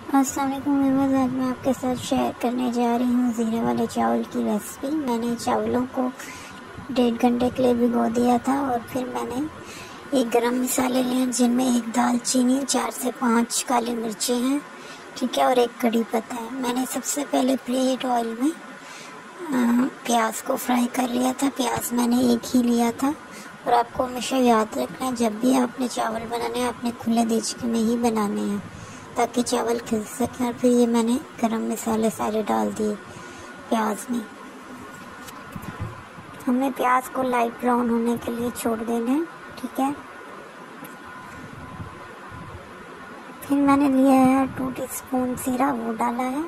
अस्सलाम वालेकुम व्यूअर्स, आज मैं आपके साथ शेयर करने जा रही हूँ ज़ीरे वाले चावल की रेसिपी। मैंने चावलों को 1.5 घंटे के लिए भिगो दिया था और फिर मैंने एक गरम मसाले लिए जिनमें एक दालचीनी, 4 से 5 काली मिर्चें हैं, ठीक है, और एक कड़ी पत्ता है। मैंने सबसे पहले प्रीहीट ऑयल में प्याज को फ्राई कर लिया था। प्याज मैंने एक ही लिया था और आपको हमेशा याद रखना है जब भी आपने चावल बनाने हैं आपने खुले देचके में ही बनाने हैं ताकि चावल खिल सकें। और फिर ये मैंने गरम मसाले सारे डाल दिए प्याज में। हमें प्याज को लाइट ब्राउन होने के लिए छोड़ देना है, ठीक है। फिर मैंने लिया है 2 टीस्पून जीरा, वो डाला है।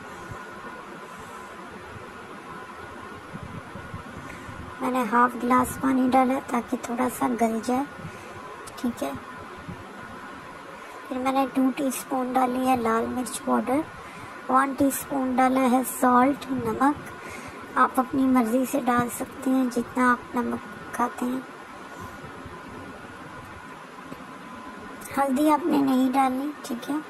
मैंने हाफ गिलास पानी डाला ताकि थोड़ा सा गल जाए, ठीक है। फिर मैंने 2 टीस्पून डाली है लाल मिर्च पाउडर, 1 टीस्पून डाला है सॉल्ट, नमक। आप अपनी मर्ज़ी से डाल सकते हैं जितना आप नमक खाते हैं। हल्दी आपने नहीं डालनी, ठीक है।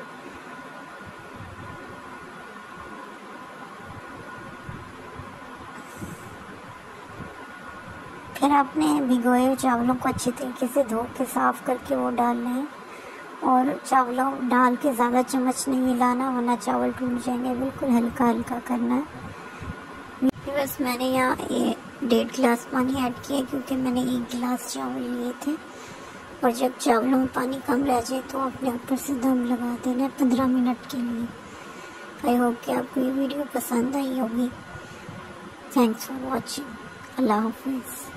फिर आपने भिगोए हुए चावलों को अच्छी तरीके से धो के साफ़ करके वो डालने हैं और चावलों डाल के ज़्यादा चम्मच नहीं हिलाना वरना चावल टूट जाएंगे। बिल्कुल हल्का हल्का करना है। बस मैंने यहाँ 1.5 गिलास पानी ऐड किया क्योंकि मैंने 1 गिलास चावल लिए थे। और जब चावलों में पानी कम रह जाए तो अपने ऊपर से दम लगा देना है 15 मिनट के लिए। आई होप कि आपको ये वीडियो पसंद आई होगी। Thanks for watching. अल्लाह हाफिज़।